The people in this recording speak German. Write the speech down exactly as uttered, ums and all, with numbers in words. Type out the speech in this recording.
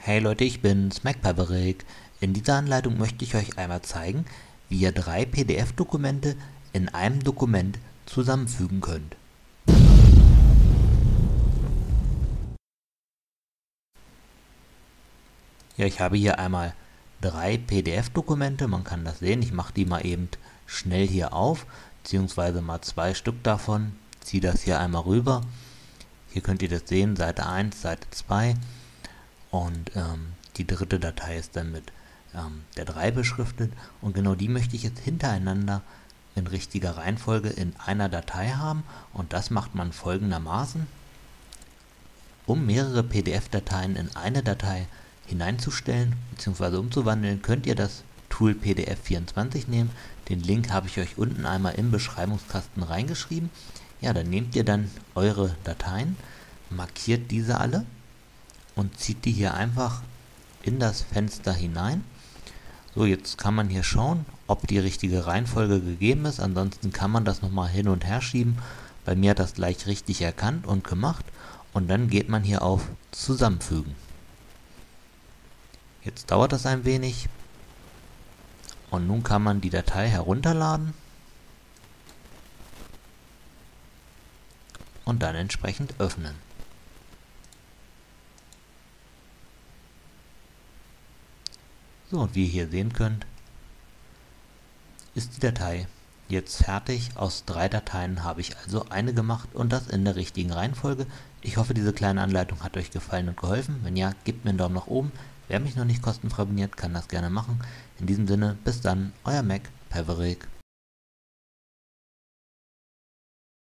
Hey Leute, ich bin's, MacPaverick. In dieser Anleitung möchte ich euch einmal zeigen, wie ihr drei P D F-Dokumente in einem Dokument zusammenfügen könnt. Ja, ich habe hier einmal drei P D F-Dokumente, man kann das sehen. Ich mache die mal eben schnell hier auf, beziehungsweise mal zwei Stück davon. Ziehe das hier einmal rüber. Hier könnt ihr das sehen, Seite eins, Seite zwei. Und ähm, die dritte Datei ist dann mit ähm, der drei beschriftet. Und genau die möchte ich jetzt hintereinander in richtiger Reihenfolge in einer Datei haben. Und das macht man folgendermaßen. Um mehrere P D F-Dateien in eine Datei hineinzustellen bzw. umzuwandeln, könnt ihr das Tool P D F vierundzwanzig nehmen. Den Link habe ich euch unten einmal im Beschreibungskasten reingeschrieben. Ja, dann nehmt ihr dann eure Dateien, markiert diese alle und zieht die hier einfach in das Fenster hinein. So, jetzt kann man hier schauen, ob die richtige Reihenfolge gegeben ist. Ansonsten kann man das nochmal hin und her schieben. Bei mir hat das gleich richtig erkannt und gemacht. Und dann geht man hier auf Zusammenfügen. Jetzt dauert das ein wenig. Und nun kann man die Datei herunterladen. Und dann entsprechend öffnen. So, und wie ihr hier sehen könnt, ist die Datei jetzt fertig. Aus drei Dateien habe ich also eine gemacht und das in der richtigen Reihenfolge. Ich hoffe, diese kleine Anleitung hat euch gefallen und geholfen. Wenn ja, gebt mir einen Daumen nach oben. Wer mich noch nicht kostenfrei abonniert, kann das gerne machen. In diesem Sinne, bis dann, euer MacPaverick.